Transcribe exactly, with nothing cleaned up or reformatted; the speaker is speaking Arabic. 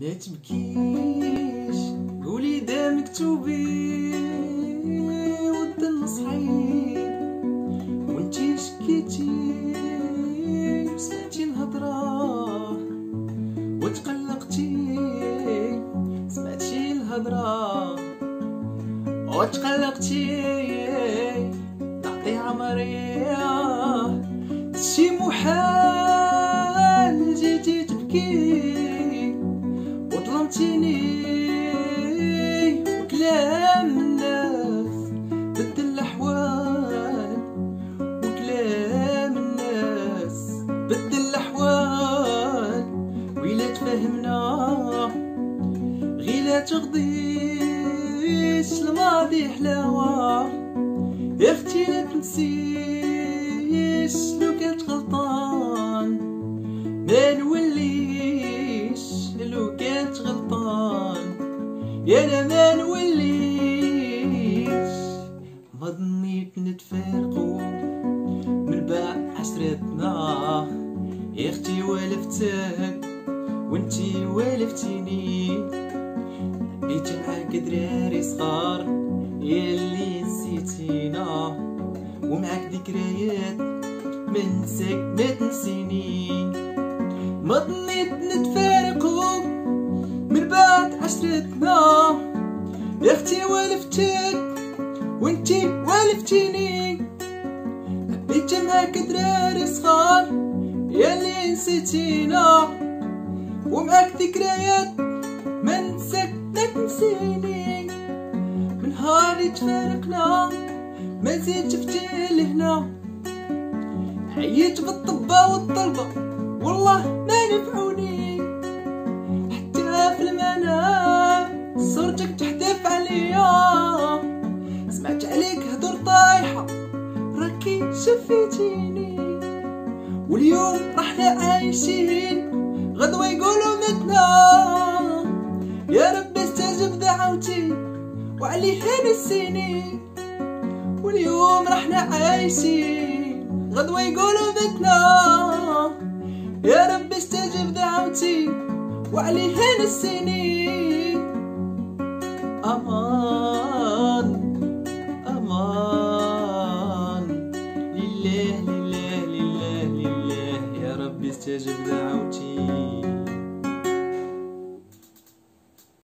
لا تبكيش قولي دا مكتوبي والظن صحيب وانتي شكيتي وسمعتي الهضرة وتقلقتي سمعتي الهضرة وتقلقتي تعطي عمرية شي محال جيتي تبكي وظلمتيني وكلام الناس بدل الأحوال وكلام الناس بدل الأحوال ويلا تفهمنا غيلا تغضيش الماضي حلاوة يا اختي لا تنسيش لو كانت غلطان ما نوليش لو كانت غلطان يا انا ما نوليش ما ظنيت نتفارقو من بعد عشرتنا يا اختي والفتك وانتي والفتيني بيت معاك دراري صغار ياللي نسيتينا ومعاك ذكريات ما ننساك ما تنسيني ما ظنيت نتفارقو من بعد عشرتنا يا اختي والفتك وانتي والفتيني بيت معاك دراري صغار ياللي نسيتينا ومعاك ذكريات ما ننساك ما تنسيني من نهار تفارقنا ما زيد شفتي لهنا حييت بالطبة والطلبة والله ما نفعوني حتى في المنام صورتك تحدف عليا سمعت عليك هدور طايحة راكي شفيتيني واليوم رحنا عايشين غدوة يقولوا متنا يا رب استجب دعوتي وعليها نسيني واليوم رحنا عايشين غدوة يقولوا متنا يا رب استجب دعوتي وعليها نسيني.